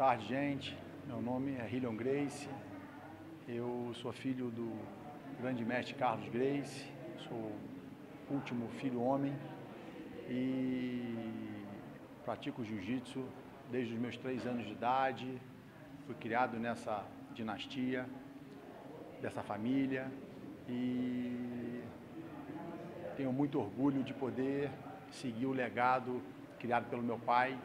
tarde, gente. Meu nome é Hillion Gracie. Eu sou filho do grande mestre Carlos Gracie. Sou o último filho homem e pratico jiu-jitsu desde os meus 3 anos de idade. Fui criado nessa dinastia, dessa família, e tenho muito orgulho de poder seguir o legado criado pelo meu pai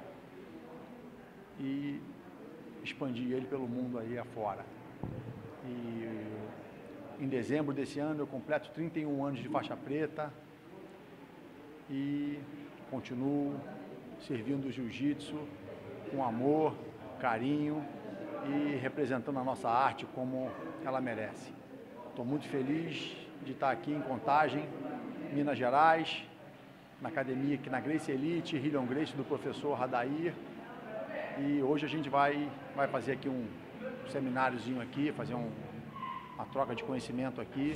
e expandir ele pelo mundo aí afora. E em dezembro desse ano eu completo 31 anos de faixa preta e continuo servindo o jiu-jitsu com amor, carinho e representando a nossa arte como ela merece. Estou muito feliz de estar aqui em Contagem, Minas Gerais, na academia aqui na Gracie Elite, Hillion Gracie, do professor Radair. E hoje a gente vai fazer aqui um semináriozinho aqui, fazer uma troca de conhecimento aqui.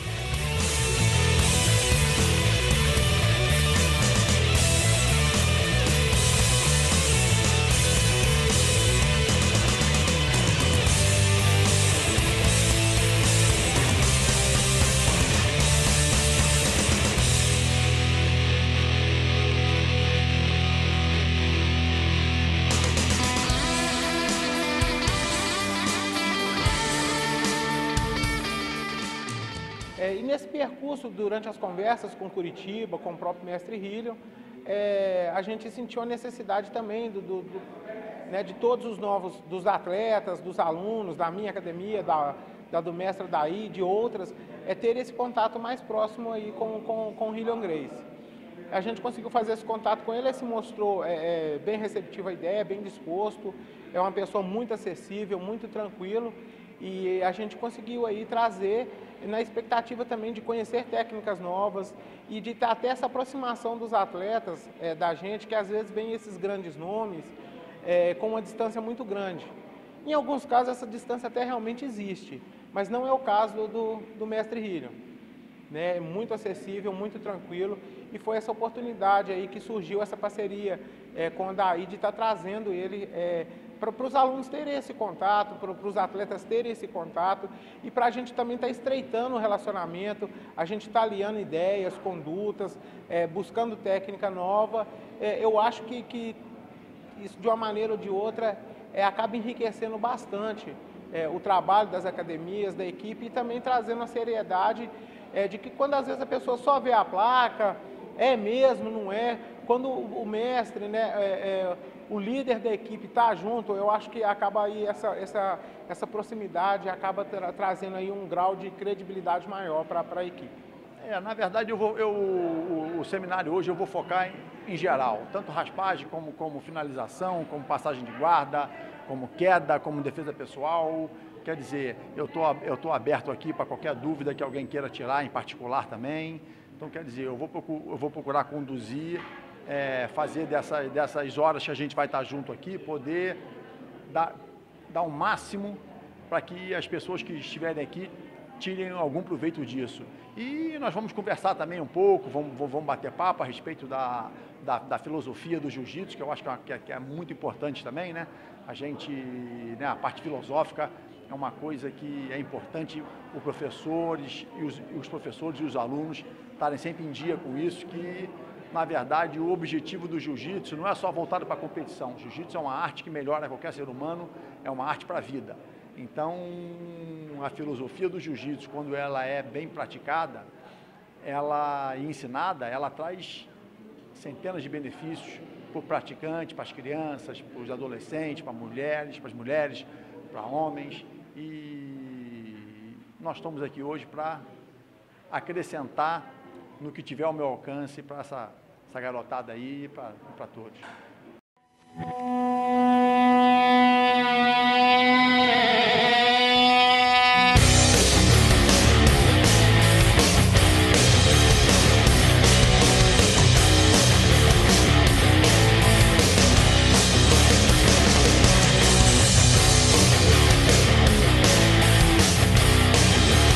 E nesse percurso, durante as conversas com Curitiba, com o próprio mestre Hillion, a gente sentiu a necessidade também de todos os novos, dos atletas, dos alunos, da minha academia, do mestre Daí, de outras, ter esse contato mais próximo aí com o Hillion Gracie. A gente conseguiu fazer esse contato com ele, ele se mostrou bem receptivo à ideia, bem disposto, é uma pessoa muito acessível, muito tranquilo, e a gente conseguiu aí trazer na expectativa também de conhecer técnicas novas e de ter até essa aproximação dos atletas da gente, que às vezes vem esses grandes nomes com uma distância muito grande. Em alguns casos essa distância até realmente existe, mas não é o caso do mestre Hillion. É muito acessível, muito tranquilo, e foi essa oportunidade aí que surgiu essa parceria com a Daí de estar trazendo ele para os alunos terem esse contato, para os atletas terem esse contato e para a gente também estar estreitando o relacionamento, a gente está alinhando ideias, condutas, buscando técnica nova. Eu acho que isso de uma maneira ou de outra acaba enriquecendo bastante o trabalho das academias, da equipe e também trazendo a seriedade de que quando às vezes a pessoa só vê a placa, é mesmo, não é, quando o mestre, o líder da equipe está junto, eu acho que acaba aí essa proximidade, acaba trazendo aí um grau de credibilidade maior para a equipe. Na verdade, o seminário hoje eu vou focar em geral, tanto raspagem como finalização, como passagem de guarda, como queda, como defesa pessoal. Quer dizer, eu tô aberto aqui para qualquer dúvida que alguém queira tirar, em particular também. Então, quer dizer, eu vou procurar conduzir, fazer dessas horas que a gente vai estar junto aqui, poder dar o máximo para que as pessoas que estiverem aqui tirem algum proveito disso. E nós vamos conversar também um pouco, vamos bater papo a respeito da filosofia do jiu-jitsu, que eu acho que é muito importante também, né? A parte filosófica é uma coisa que é importante os professores e os alunos estarem sempre em dia com isso, que na verdade o objetivo do jiu-jitsu não é só voltado para a competição. O jiu-jitsu é uma arte que melhora qualquer ser humano, é uma arte para a vida. Então a filosofia do jiu-jitsu, quando ela é bem praticada, e ensinada, ela traz centenas de benefícios para o praticante, para as crianças, para os adolescentes, para as mulheres, para homens. E nós estamos aqui hoje para acrescentar no que tiver ao meu alcance para essa garotada aí e para todos.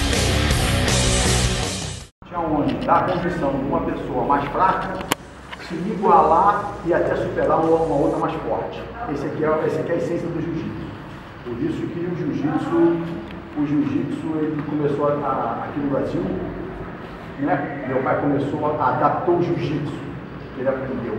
Onde dá a condição de uma pessoa mais fraca se igualar e até superar uma outra mais forte. Essa aqui é a essência do jiu-jitsu. Por isso que o jiu-jitsu ele começou aqui no Brasil, né? Meu pai adaptou o jiu-jitsu que ele aprendeu.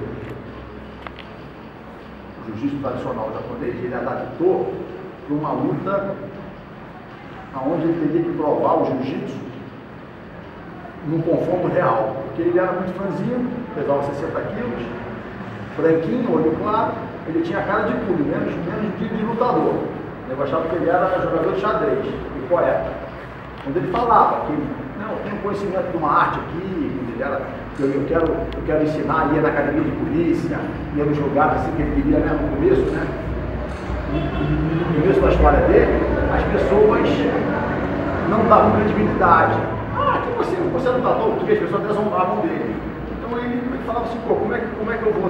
O jiu-jitsu tradicional japonês, ele adaptou para uma luta onde ele teria que provar o jiu-jitsu num confronto real. Porque ele era muito franzino, pesava 60 quilos, branquinho, olho claro, ele tinha cara de pulho, menos de lutador. Eu achava que ele era jogador de xadrez e poeta. Quando ele falava que não, tem um conhecimento de uma arte aqui, ele era, eu quero ensinar, ia na academia de polícia, ia nos lugares assim que ele queria, né, no começo, né? No começo da história dele, as pessoas não davam credibilidade. Aqui você não tratou porque as pessoas desonravam dele. Então ele falava assim, pô, como é que eu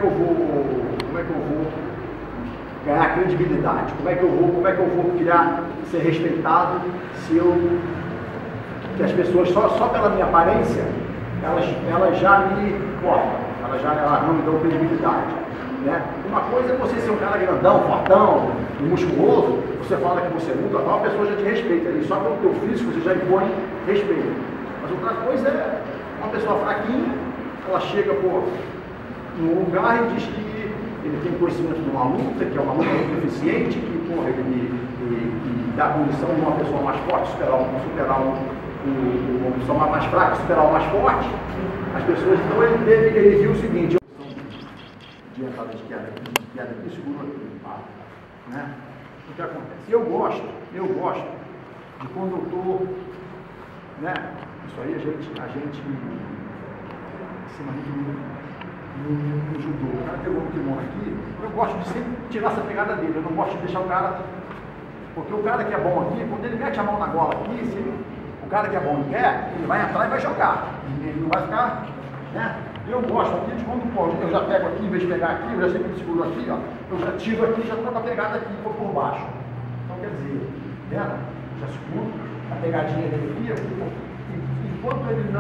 vou ganhar credibilidade? Como é que eu vou ser respeitado se que as pessoas só pela minha aparência elas já me cortam, elas não me dão credibilidade, né? Uma coisa é você ser um cara grandão, fortão, musculoso, você fala que você luta, a pessoa já te respeita ali, só pelo teu físico você já impõe respeito. Mas outra coisa é uma pessoa fraquinha, ela chega num lugar e diz que ele tem conhecimento de uma luta, que é uma luta muito eficiente, que ele dá a condição de uma pessoa mais forte superar uma pessoa mais fraca, superar o mais forte. As pessoas, então ele viu o seguinte, de entrada de queda aqui, segura aqui, né? O que acontece? Eu gosto de quando eu estou, né? Isso aí a gente ensina muito no judô. O cara pegou o kimono aqui, eu gosto de sempre tirar essa pegada dele, eu não gosto de deixar o cara, porque o cara que é bom aqui, quando ele mete a mão na gola aqui, o cara que é bom em pé, ele vai entrar e vai jogar, ele não vai ficar, né? Eu gosto aqui de quando pode, eu já pego aqui, em vez de pegar aqui, eu já sempre seguro aqui, ó, eu já tiro aqui, já estou com a pegada aqui por baixo. Então quer dizer, né? Já seguro a pegadinha dele aqui, enquanto ele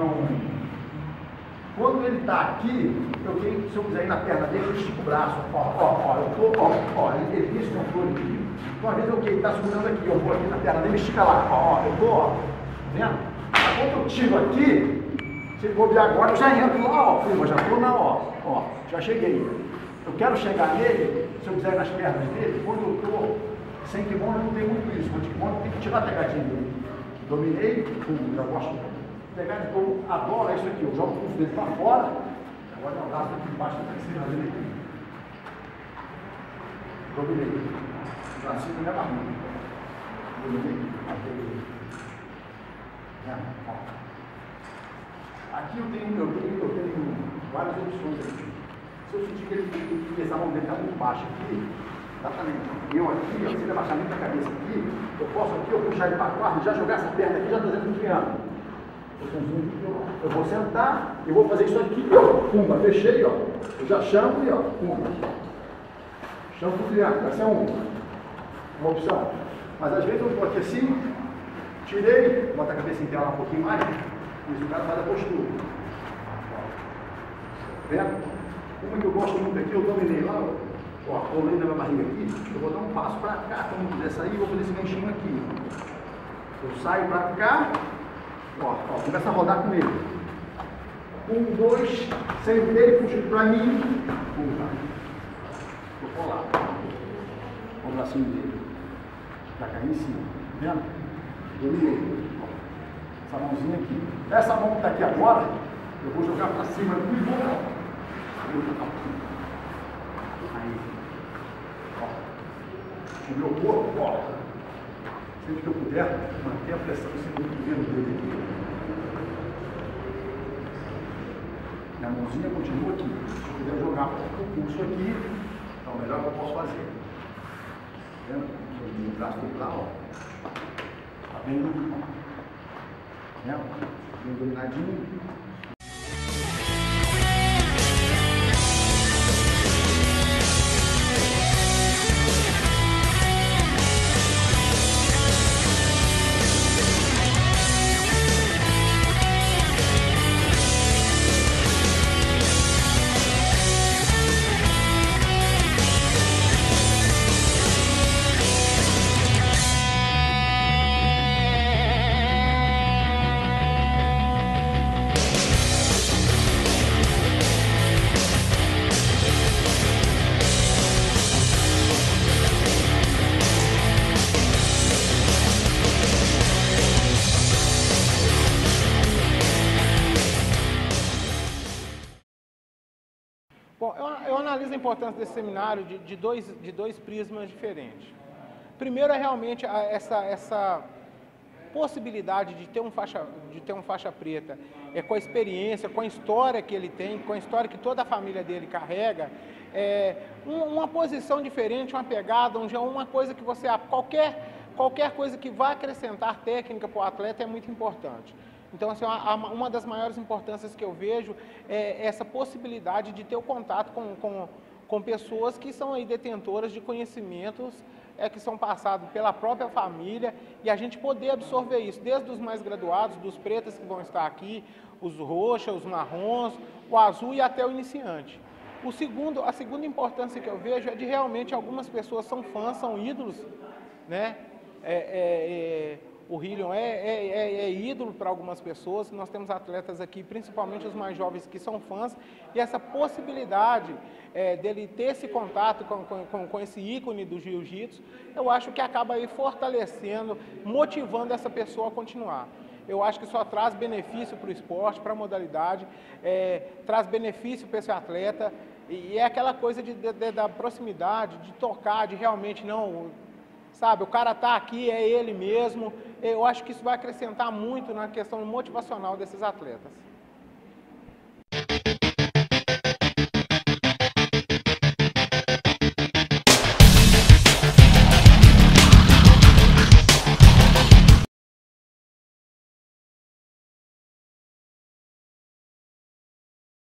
quando ele está aqui, se eu quiser ir na perna dele, eu estico o braço, ele tem esse controle aqui. Então, às vezes, ele está segurando aqui, eu vou aqui na perna dele, estica lá, eu estou, vendo? Quando eu tiro aqui, se ele bobear agora, eu já entro lá, já estou na, já cheguei. Eu quero chegar nele, se eu quiser ir nas pernas dele, quando eu estou sem kimono, não tem muito isso, mas kimono tem que tirar a pegadinha dele. Dominei, já gosto de pegar, então adoro isso aqui, eu jogo o dedo para fora, agora eu braço aqui embaixo, está em cima dele aqui. Dominei, o bracinho da minha barriga. Dominei, aqui eu tenho várias opções aqui. Se eu sentir que essa mão dele está muito baixa aqui, exatamente. Eu aqui, se ele abaixar muito a cabeça aqui, eu posso aqui, eu puxar ele para a quarta e já jogar essa perna aqui, já estou fazendo um triângulo. Eu vou sentar, eu vou fazer isso aqui, ó, pumba, fechei, ó. Eu já chamo e ó, pumba. Chamo pro triângulo, essa é uma opção. Mas às vezes eu estou aqui assim, tirei, bota a cabeça inteira um pouquinho mais, e o cara faz a postura. Vendo? Uma que eu gosto muito aqui, eu dominei lá, ó, colei na minha barriga aqui, eu vou dar um passo para cá, quando eu quiser sair, eu vou fazer esse ganchinho aqui. Eu saio para cá, ó, começa a rodar com ele. 1, 2, sentei, puxo para mim, pula. Vou colar. O bracinho dele. Já cai em cima, vendo? Dominei. Essa mãozinha aqui. Essa mão que está aqui agora, eu vou jogar para cima e vou. Aí. Ó. O meu corpo, ó. Sempre que eu puder, manter a pressão em cima do cotovelo dele aqui. Minha mãozinha continua aqui. Se eu puder jogar o pulso aqui, é o melhor que eu posso fazer. Tá vendo? O braço do lá, ó. Tá bem dominado. Tá vendo? Bem dominadinho. Bom, eu analiso a importância desse seminário de dois prismas diferentes. Primeiro é realmente essa possibilidade de ter um faixa preta, com a experiência, com a história que ele tem, com a história que toda a família dele carrega, uma posição diferente, uma pegada, uma coisa que você... Qualquer coisa que vá acrescentar técnica para o atleta é muito importante. Então, assim, uma das maiores importâncias que eu vejo é essa possibilidade de ter o contato com pessoas que são aí detentoras de conhecimentos que são passados pela própria família e a gente poder absorver isso, desde os mais graduados, dos pretos que vão estar aqui, os roxas, os marrons, o azul e até o iniciante. A segunda importância que eu vejo é de realmente algumas pessoas são fãs, são ídolos, né? O Hillion é ídolo para algumas pessoas, nós temos atletas aqui, principalmente os mais jovens, que são fãs, e essa possibilidade dele ter esse contato com esse ícone do jiu-jitsu, eu acho que acaba aí fortalecendo, motivando essa pessoa a continuar. Eu acho que só traz benefício para o esporte, para a modalidade, traz benefício para esse atleta, e é aquela coisa da proximidade, de tocar, de realmente não... Sabe, o cara está aqui, é ele mesmo. Eu acho que isso vai acrescentar muito na questão motivacional desses atletas.